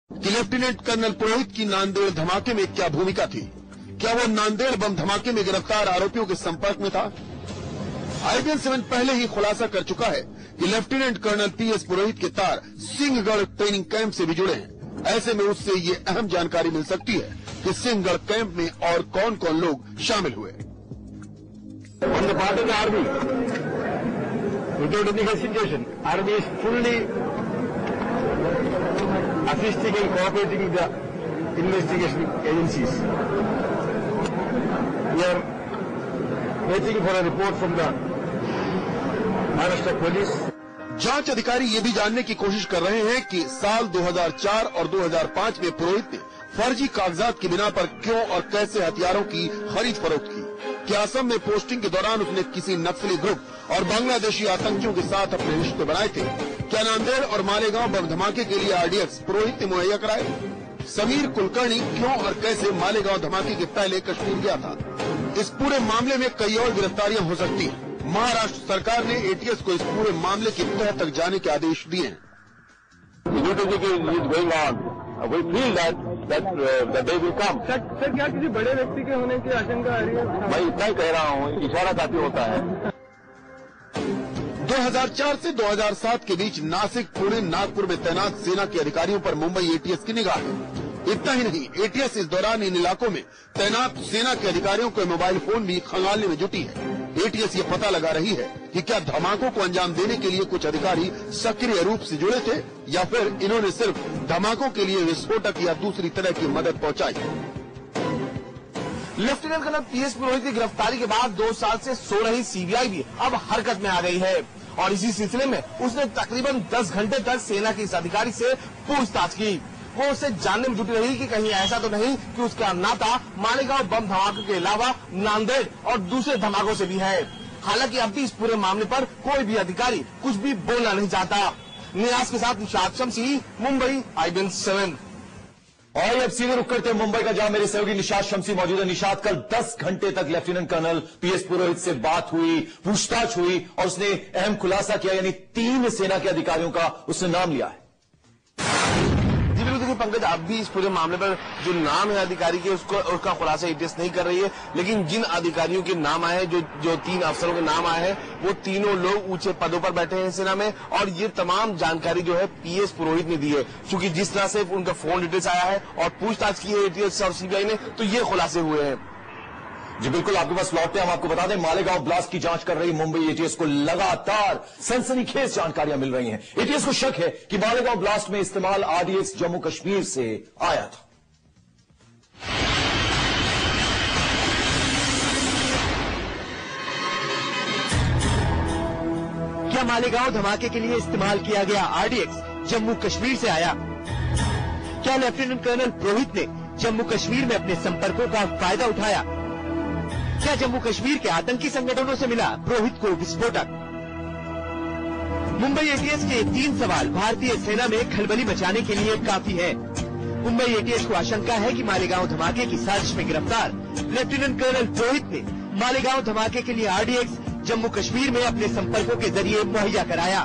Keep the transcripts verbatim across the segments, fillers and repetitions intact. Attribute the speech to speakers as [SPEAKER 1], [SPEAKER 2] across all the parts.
[SPEAKER 1] कि lieutenant colonel पुरोहित की नांदेड़ धमाके में क्या भूमिका थी। क्या वो नांदेड़ बम धमाके में गिरफ्तार आरोपियों के संपर्क में था? आईबीएन सेवन पहले ही खुलासा कर चुका है कि lieutenant colonel P S Purohit के तार सिंहगढ़ ट्रेनिंग कैंप से भी जुड़े हैं। ऐसे में उससे ये अहम जानकारी मिल सकती है कि सिंहगढ़ कैंप में और कौन कौन लोग शामिल हुए।
[SPEAKER 2] On the part of the army, without any hesitation, army is fully assisting and cooperating with the investigation agencies. We are waiting for a report from the Maharashtra police.
[SPEAKER 1] जांच अधिकारी ये भी जानने की कोशिश कर रहे हैं कि साल दो हज़ार चार और दो हज़ार पाँच में पुरोहित ने फर्जी कागजात की बिना पर क्यों और कैसे हथियारों की खरीद फरोख्त की। क्या असम में पोस्टिंग के दौरान उसने किसी नक्सली ग्रुप और बांग्लादेशी आतंकियों के साथ अपने रिश्ते बनाए थे? क्या नांदेड़ और मालेगांव बम धमाके के लिए आरडीएक्स पुरोहित ने मुहैया कराए? समीर कुलकर्णी क्यों और कैसे मालेगांव धमाके के पहले कश्मीर गया था? इस पूरे मामले में कई और गिरफ्तारियां हो सकती हैं। महाराष्ट्र सरकार ने एटीएस को इस पूरे मामले की तह तक जाने के आदेश दिए हैं।
[SPEAKER 2] We feel that that uh, the day will come.
[SPEAKER 3] Sir, sir क्या किसी बड़े व्यक्ति के होने की आशंका आ रही है?
[SPEAKER 2] मैं इतना ही कह रहा हूँ, इशारा काफी होता है।
[SPEAKER 1] दो हज़ार चार से दो हज़ार सात के बीच नासिक, पुणे, नागपुर में तैनात सेना के अधिकारियों पर मुंबई एटीएस की निगाह है। इतना ही नहीं, एटीएस इस दौरान इन इलाकों में तैनात सेना के अधिकारियों के मोबाइल फोन भी खंगालने में जुटी है। एटीएस ये पता लगा रही है कि क्या धमाकों को अंजाम देने के लिए कुछ अधिकारी सक्रिय रूप से जुड़े थे या फिर इन्होंने सिर्फ धमाकों के लिए विस्फोटक या दूसरी तरह की मदद पहुंचाई।
[SPEAKER 4] Lieutenant colonel P S Purohit की गिरफ्तारी के बाद दो साल से सो रही सीबीआई भी अब हरकत में आ गई है और इसी सिलसिले में उसने तकरीबन दस घंटे तक सेना के इस अधिकारी से पूछताछ की। वो उससे जानने में जुटी रही कि कहीं ऐसा तो नहीं कि उसका नाता मालेगांव बम धमाके के अलावा नांदेड़ और दूसरे धमाकों से भी है। हालांकि अब भी इस पूरे मामले पर कोई भी अधिकारी कुछ भी बोलना नहीं चाहता। निराश के साथ निशाद शमसी, मुंबई, आईबीएन सेवन।
[SPEAKER 5] और अब सीधे रुक करते मुंबई का, जहां मेरे सहयोगी निशाद शमसी मौजूद है। निशाद, कल दस घंटे तक lieutenant colonel P S Purohit से बात हुई, पूछताछ हुई और उसने अहम खुलासा किया, यानी तीन सेना के अधिकारियों का उसने नाम लिया है।
[SPEAKER 4] देखिए पंकज, अब भी इस पूरे मामले पर जो नाम है अधिकारी के उसको उसका खुलासा एटीएस नहीं कर रही है, लेकिन जिन अधिकारियों के नाम आए हैं, जो जो तीन अफसरों के नाम आए हैं, वो तीनों लोग ऊंचे पदों पर बैठे हैं सेना में और ये तमाम जानकारी जो है पी एस पुरोहित ने दी है। क्योंकि जिस तरह से उनका फोन डिटेल्स आया है और पूछताछ की है एटीएस और सीबीआई ने, तो ये खुलासे हुए हैं।
[SPEAKER 5] जी बिल्कुल, आपके पास लौटते हैं। हम आपको बता दें, मालेगांव ब्लास्ट की जांच कर रही मुंबई एटीएस को लगातार सनसनीखेज जानकारियां मिल रही हैं। एटीएस को शक है कि मालेगांव ब्लास्ट में इस्तेमाल आरडीएक्स जम्मू कश्मीर से आया था।
[SPEAKER 6] क्या मालेगांव धमाके के लिए इस्तेमाल किया गया आरडीएक्स जम्मू कश्मीर से आया? क्या लेफ्टिनेंट कर्नल पुरोहित ने जम्मू कश्मीर में अपने संपर्कों का फायदा उठाया? क्या जम्मू कश्मीर के आतंकी संगठनों से मिला पुरोहित को विस्फोटक? मुंबई एटीएस के तीन सवाल भारतीय सेना में खलबली मचाने के लिए काफी है। मुंबई एटीएस को आशंका है कि मालेगांव धमाके की साजिश में गिरफ्तार लेफ्टिनेंट कर्नल पुरोहित ने मालेगांव धमाके के लिए आरडीएक्स जम्मू कश्मीर में अपने संपर्कों के जरिए मुहैया कराया।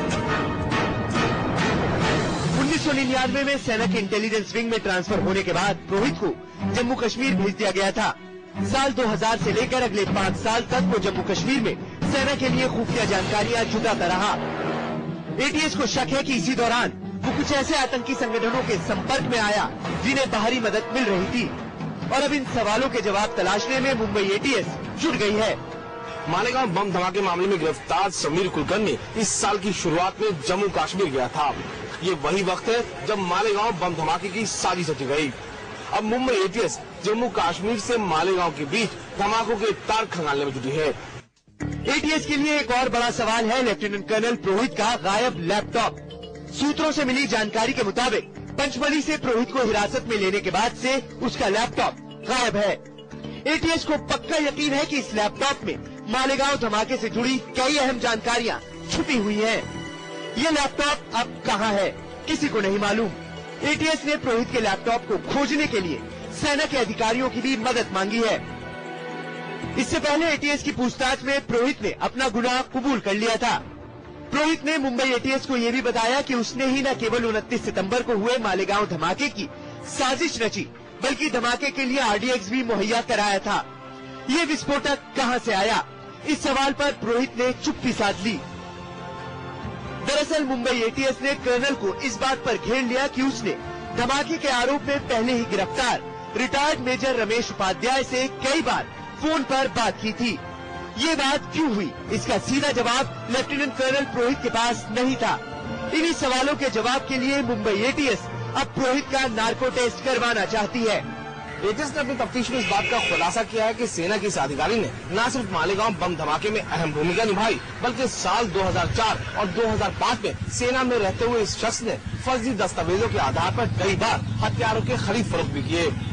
[SPEAKER 6] उन्नीस सौ निन्यानवे में सेना के इंटेलिजेंस विंग में ट्रांसफर होने के बाद पुरोहित को जम्मू कश्मीर भेज दिया गया था। साल दो हज़ार से लेकर अगले पाँच साल तक वो जम्मू कश्मीर में सेना के लिए खुफिया जानकारियां जुटाता रहा। एटीएस को शक है कि इसी दौरान वो कुछ ऐसे आतंकी संगठनों के संपर्क में आया जिन्हें बाहरी मदद मिल रही थी और अब इन सवालों के जवाब तलाशने में मुंबई एटीएस जुट गई है।
[SPEAKER 4] मालेगांव बम धमाके मामले में गिरफ्तार समीर कुलकर्णी इस साल की शुरुआत में जम्मू कश्मीर गया था। ये वही वक्त है जब मालेगांव बम धमाके की साजिश रची गई। अब मुंबई एटीएस जम्मू कश्मीर से मालेगांव के बीच धमाकों के तार खंगालने में जुटी है।
[SPEAKER 6] एटीएस के लिए एक और बड़ा सवाल है लेफ्टिनेंट कर्नल पुरोहित का गायब लैपटॉप। सूत्रों से मिली जानकारी के मुताबिक पंचमढ़ी से पुरोहित को हिरासत में लेने के बाद से उसका लैपटॉप गायब है। एटीएस को पक्का यकीन है कि इस लैपटॉप में मालेगांव धमाके से जुड़ी कई अहम जानकारियां छुपी हुई हैं। ये लैपटॉप अब कहां है, किसी को नहीं मालूम। एटीएस ने पुरोहित के लैपटॉप को खोजने के लिए सेना के अधिकारियों की भी मदद मांगी है। इससे पहले एटीएस की पूछताछ में पुरोहित ने अपना गुनाह कबूल कर लिया था। पुरोहित ने मुंबई एटीएस को ये भी बताया कि उसने ही न केवल उनतीस सितंबर को हुए मालेगांव धमाके की साजिश रची, बल्कि धमाके के लिए आरडीएक्स भी मुहैया कराया था। ये विस्फोटक कहां से आया, इस सवाल पर पुरोहित ने चुप्पी साध ली। दरअसल मुंबई एटीएस ने कर्नल को इस बात पर घेर लिया कि उसने धमाके के आरोप में पहले ही गिरफ्तार रिटायर्ड मेजर रमेश उपाध्याय से कई बार फोन पर बात की थी। ये बात क्यों हुई, इसका सीधा जवाब लेफ्टिनेंट कर्नल पुरोहित के पास नहीं था। इन्हीं सवालों के जवाब के लिए मुंबई एटीएस अब पुरोहित का नार्को टेस्ट करवाना चाहती है।
[SPEAKER 4] एटीएस ने अपनी तफ्तीश में इस बात का खुलासा किया है कि सेना के इस अधिकारी ने न सिर्फ मालेगांव बम धमाके में अहम भूमिका निभाई, बल्कि साल दो हज़ार चार और दो हज़ार पाँच में सेना में रहते हुए इस शख्स ने फर्जी दस्तावेजों के आधार पर कई बार हथियारों के खरीद फरोख्त भी किए।